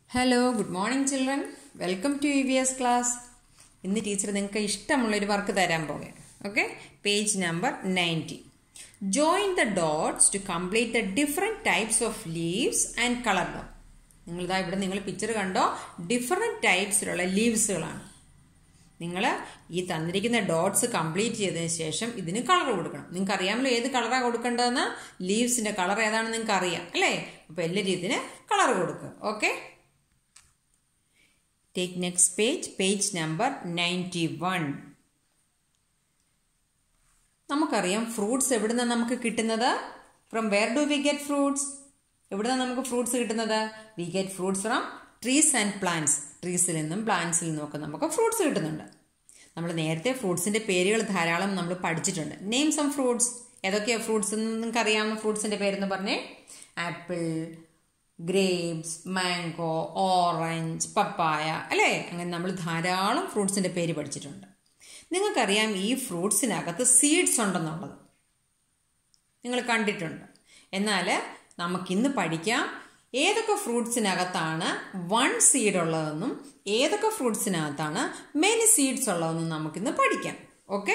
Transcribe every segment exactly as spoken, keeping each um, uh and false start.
Hello, good morning children. Welcome to E V S class. ഇന്ന് teacher നിങ്ങൾക്ക് ഇഷ്ടമുള്ള ഒരു വർക്ക് തരാൻ പോകുകയാണ്. Okay, page number ninety. Join the dots to complete the different types of leaves and color them. നിങ്ങളിതാ ഇവിടെ നിങ്ങൾ picture കണ്ടോ, ഡിഫറെൻറ്റ് ടൈപ്സിലുള്ള ലീവ്സുകളാണ്. നിങ്ങൾ ഈ തന്നിരിക്കുന്ന ഡോട്ട്സ് കംപ്ലീറ്റ് ചെയ്തതിന് ശേഷം ഇതിന് കളർ കൊടുക്കണം. നിങ്ങൾക്ക് അറിയാമല്ലോ ഏത് കളറാണ് കൊടുക്കേണ്ടതെന്ന്. ലീവ്സിൻ്റെ കളർ ഏതാണെന്ന് നിങ്ങൾക്ക് അറിയാം അല്ലേ? അപ്പോൾ എല്ലാവരും ഇതിന് കളർ കൊടുക്കുക. Okay, take next page, page number ninety-one. നമുക്കറിയാം ഫ്രൂട്ട്സ് എവിടുന്ന നമുക്ക് കിട്ടുന്നത്. From where do we get fruits? എവിടുന്ന നമുക്ക് ഫ്രൂട്ട്സ് കിട്ടുന്നത്? We get fruits from trees and plants. ട്രീസിൽ നിന്നും പ്ലാന്റ്സിൽ നിന്നും ഒക്കെ നമുക്ക് ഫ്രൂട്ട്സ് കിട്ടുന്നുണ്ട്. നമ്മൾ നേരത്തെ ഫ്രൂട്ട്സിന്റെ പേരുകൾ ധാരാളം നമ്മൾ പഠിച്ചിട്ടുണ്ട്. Name some fruits. ഏതൊക്കെയാണ് ഫ്രൂട്ട്സ് എന്ന് നിങ്ങൾക്ക് അറിയാവുന്ന ഫ്രൂട്ട്സിന്റെ പേരെന്ന് പറഞ്ഞേ. Apple, grapes, mango, orange, papaya അല്ലേ? അങ്ങനെ നമ്മൾ ധാരാളം ഫ്രൂട്ട്സിൻ്റെ പേര് പഠിച്ചിട്ടുണ്ട്. നിങ്ങൾക്കറിയാം ഈ ഫ്രൂട്ട്സിനകത്ത് സീഡ്സ് ഉണ്ടെന്നുള്ളത് നിങ്ങൾ കണ്ടിട്ടുണ്ട്. എന്നാൽ നമുക്കിന്ന് പഠിക്കാം ഏതൊക്കെ ഫ്രൂട്ട്സിനകത്താണ് വൺ സീഡ് ഉള്ളതെന്നും ഏതൊക്കെ ഫ്രൂട്ട്സിനകത്താണ് മെനി സീഡ്സ് ഉള്ളതെന്നും നമുക്കിന്ന് പഠിക്കാം. ഓക്കെ,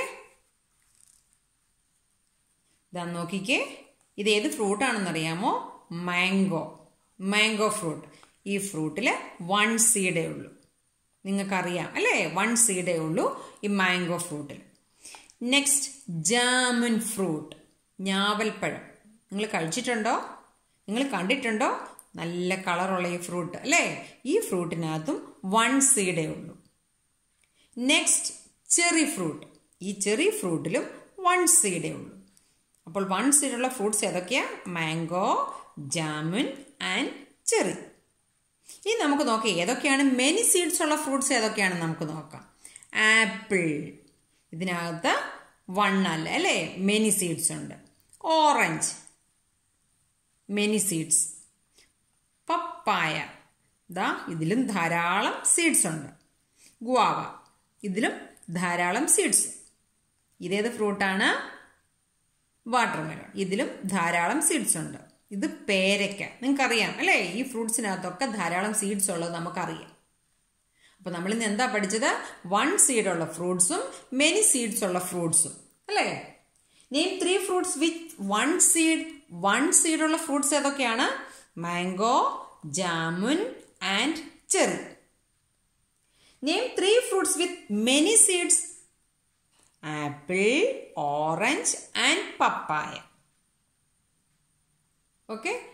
ഇതാ നോക്കിക്കേ, ഇത് ഏത് ഫ്രൂട്ടാണെന്നറിയാമോ? മാംഗോ. Mango fruit. ഈ ഫ്രൂട്ടിൽ വൺ സീഡേ ഉള്ളൂ. നിങ്ങൾക്കറിയാം അല്ലേ? വൺ സീഡേ ഉള്ളൂ ഈ മാംഗോ ഫ്രൂട്ടിൽ. Next jamun fruit. ഞാവൽപ്പഴം. നിങ്ങൾ കഴിച്ചിട്ടുണ്ടോ? നിങ്ങൾ കണ്ടിട്ടുണ്ടോ? നല്ല കളറുള്ള ഈ ഫ്രൂട്ട് അല്ലേ? ഈ ഫ്രൂട്ടിനകത്തും വൺ സീഡേ ഉള്ളൂ. Next cherry fruit. ഈ ചെറി ഫ്രൂട്ടിലും വൺ സീഡേ ഉള്ളൂ. അപ്പോൾ വൺ സീഡുള്ള ഫ്രൂട്ട്സ് ഏതൊക്കെയാണ്? Mango, jamun and cherry. ഇനി നമുക്ക് നോക്കാം ഏതൊക്കെയാണ് മെനി സീഡ്സ് ഉള്ള ഫ്രൂട്ട്സ് ഏതൊക്കെയാണെന്ന് നമുക്ക് നോക്കാം. ആപ്പിൾ, ഇതിനകത്ത് വൺ അല്ല അല്ലേ? മെനി സീഡ്സ് ഉണ്ട്. Orange, many seeds. പപ്പായ, ദാ ഇതിലും ധാരാളം സീഡ്സ് ഉണ്ട്. ഗുവാവ, ഇതിലും ധാരാളം സീഡ്സ്. ഇതേത് ഫ്രൂട്ടാണ്? വാട്ടർമെലോൺ. ഇതിലും ധാരാളം സീഡ്സ് ഉണ്ട്. ഇത് പേരയ്ക്ക. നിങ്ങൾക്കറിയാം അല്ലേ? ഈ ഫ്രൂട്ട്സിനകത്തൊക്കെ ധാരാളം സീഡ്സ് ഉള്ളത് നമുക്കറിയാം. അപ്പൊ നമ്മൾ ഇന്ന് എന്താ പഠിച്ചത്? വൺ സീഡ് ഉള്ള ഫ്രൂട്ട്സും മെനി സീഡ്സ് ഉള്ള ഫ്രൂട്ട്സും അല്ലേ? Name three fruits with one seed. One seed ഉള്ള ഫ്രൂട്ട്സ് ഏതൊക്കെയാണ്? Mango, jamun and cherry. Name three fruits with many seeds. Apple, orange and papaya. Okay.